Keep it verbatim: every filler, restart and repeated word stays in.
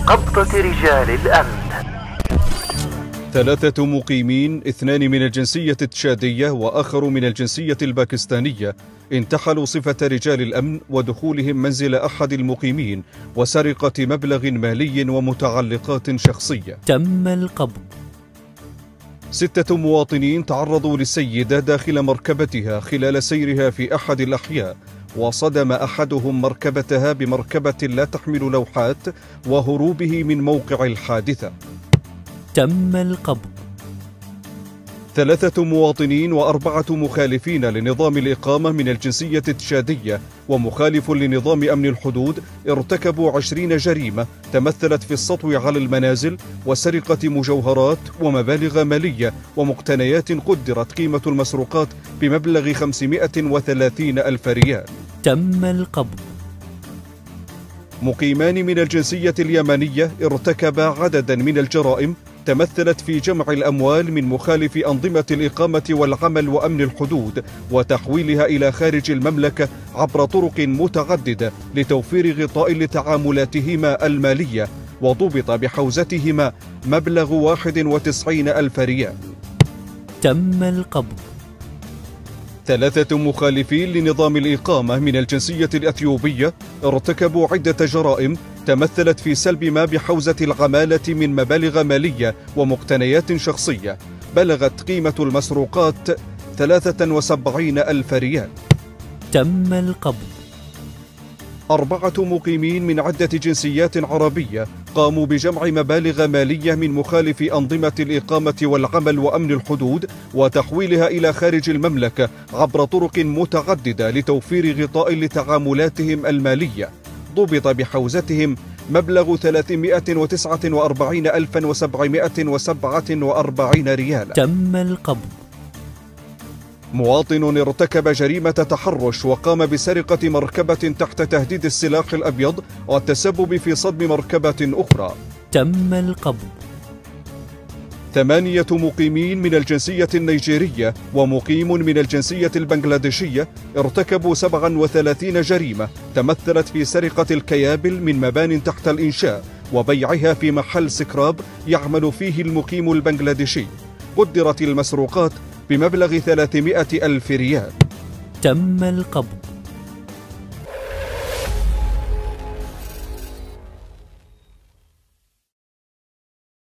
قبضة رجال الأمن. ثلاثة مقيمين، اثنان من الجنسية التشادية وآخر من الجنسية الباكستانية، انتحلوا صفة رجال الأمن ودخولهم منزل أحد المقيمين وسرقة مبلغ مالي ومتعلقات شخصية. تم القبض. ستة مواطنين تعرضوا للسيدة داخل مركبتها خلال سيرها في أحد الأحياء، وصدم أحدهم مركبتها بمركبة لا تحمل لوحات وهروبه من موقع الحادثة. تم القبض. ثلاثة مواطنين وأربعة مخالفين لنظام الإقامة من الجنسية التشادية ومخالف لنظام أمن الحدود ارتكبوا عشرين جريمة تمثلت في السطو على المنازل وسرقة مجوهرات ومبالغ مالية ومقتنيات قدرت قيمة المسروقات بمبلغ خمسمائة وثلاثين ألف ريال. تم القبض. مقيمان من الجنسية اليمنية ارتكبا عددا من الجرائم تمثلت في جمع الأموال من مخالف أنظمة الإقامة والعمل وأمن الحدود وتحويلها إلى خارج المملكة عبر طرق متعددة لتوفير غطاء لتعاملاتهما المالية، وضبط بحوزتهما مبلغ واحد وتسعين ألف ريال. تم القبض. ثلاثة مخالفين لنظام الإقامة من الجنسية الأثيوبية ارتكبوا عدة جرائم تمثلت في سلب ما بحوزة العمالة من مبالغ مالية ومقتنيات شخصية، بلغت قيمة المسروقات ثلاثة وسبعين ألف ريال. تم القبض. أربعة مقيمين من عدة جنسيات عربية قاموا بجمع مبالغ مالية من مخالف أنظمة الإقامة والعمل وأمن الحدود وتحويلها إلى خارج المملكة عبر طرق متعددة لتوفير غطاء لتعاملاتهم المالية، ضبط بحوزتهم مبلغ ثلاثمائة وتسعة وأربعين ألفا وسبعمائة وسبعة وأربعين ريالا. تم القبض. مواطن ارتكب جريمة تحرش وقام بسرقة مركبة تحت تهديد السلاح الأبيض والتسبب في صدم مركبة أخرى. تم القبض. ثمانية مقيمين من الجنسية النيجيرية ومقيم من الجنسية البنغلاديشية ارتكبوا سبعا وثلاثين جريمة تمثلت في سرقة الكيابل من مبان تحت الإنشاء وبيعها في محل سكراب يعمل فيه المقيم البنغلاديشي، قدرت المسروقات بمبلغ ثلاثمائة ألف ريال. تم القبض.